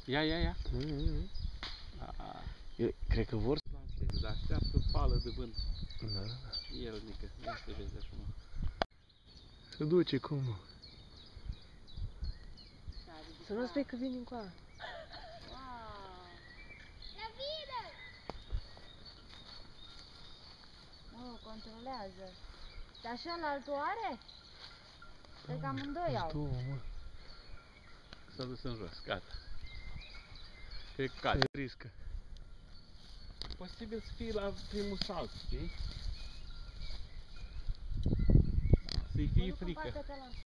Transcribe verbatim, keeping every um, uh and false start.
Ia, ia, ia. Mm-hmm. Eu cred că vor. Dar așteaptă pală de vânt. Da, da. El, mică, ia să vezi acum. Se duce cum nu? Să nu spui că vin încoa. Wow! La vine! Mă, controlează. Dar și ăla-altă are? Cred că amândoi au. Două, mă. S-a dus în jos, gata. Cred că cade. Riscă. Posibil să fie la primul salt, știi? Să-i fie frică.